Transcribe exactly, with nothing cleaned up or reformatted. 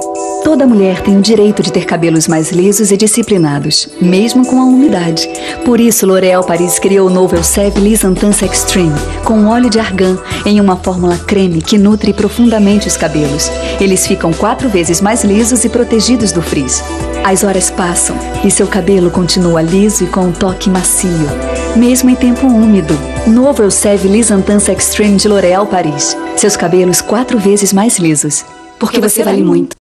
Toda mulher tem o direito de ter cabelos mais lisos e disciplinados, mesmo com a umidade. Por isso, L'Oréal Paris criou o novo Elseve Lisse Intense Extreme, com óleo de argan, em uma fórmula creme que nutre profundamente os cabelos. Eles ficam quatro vezes mais lisos e protegidos do frizz. As horas passam e seu cabelo continua liso e com um toque macio, mesmo em tempo úmido. Novo Elseve Lisse Intense Extreme de L'Oréal Paris. Seus cabelos quatro vezes mais lisos. Porque você vale muito.